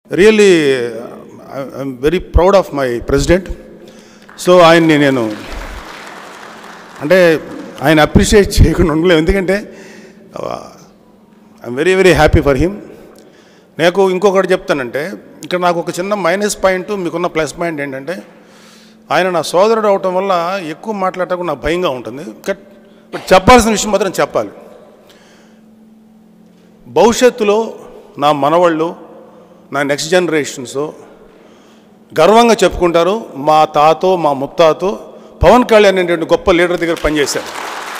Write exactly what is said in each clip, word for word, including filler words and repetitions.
Really I'm very proud of my president. So ఆయన్ని నేను అంటే ఆయన అప్రిషియేట్ చేయకుండా ఉండలేము, ఎందుకంటే I'm very very happy for him. నాకు ఇంకొకటి చెప్తానంటే, ఇక్కడ నాకు ఒక చిన్న మైనస్ పాయింట్, మీకున్న ప్లస్ పాయింట్ ఏంటంటే, ఆయన నా సోదరుడు అవటం వల్ల ఎక్కువ మాట్లాడటం నాకు భయంగా ఉంటుంది. బట్ చెప్పాల్సిన విషయం మాత్రం చెప్పాలి. భవిష్యత్తులో నా మనవాళ్ళు, నా నెక్స్ట్ జనరేషన్స్ గర్వంగా చెప్పుకుంటారు, మా తాతో మా ముత్తాతో పవన్ కళ్యాణ్ అనేటువంటి గొప్ప లీడర్ దగ్గర పనిచేశారు.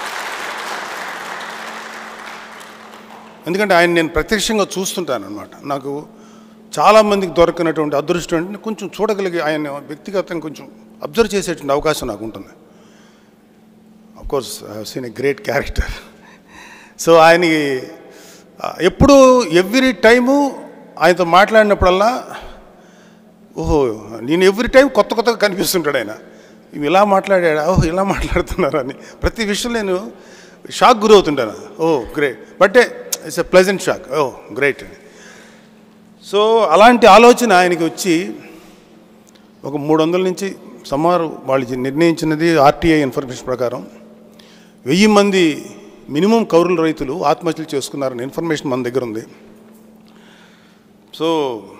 ఎందుకంటే ఆయన నేను ప్రత్యక్షంగా చూస్తుంటాను అన్నమాట. నాకు చాలామందికి దొరకనటువంటి అదృష్టం అంటే కొంచెం చూడగలిగే, ఆయన వ్యక్తిగతంగా కొంచెం అబ్జర్వ్ చేసేటువంటి అవకాశం నాకు ఉంటుంది. Of course I have seen a great character. So ఆయన ఎప్పుడు ఎవ్రీ టైము ఆయనతో మాట్లాడినప్పుడల్లా ఓహో నేను ఎవ్రీ టైం కొత్త కొత్తగా కనిపిస్తుంటాడు ఆయన. ఇవి ఇలా మాట్లాడా, ఓహో ఇలా మాట్లాడుతున్నారని ప్రతి విషయం నేను షాక్ గురవుతుంటాను. Oh great, but it's a pleasant shock. Oh great అని. సో అలాంటి ఆలోచన ఆయనకి వచ్చి ఒక మూడు వందల నుంచి సుమారు వాళ్ళు నిర్ణయించినది ఆర్టీఐ ఇన్ఫర్మేషన్ ప్రకారం వెయ్యి మంది మినిమం కౌలు రైతులు ఆత్మహత్యలు చేసుకున్నారని ఇన్ఫర్మేషన్ మన దగ్గర ఉంది. సో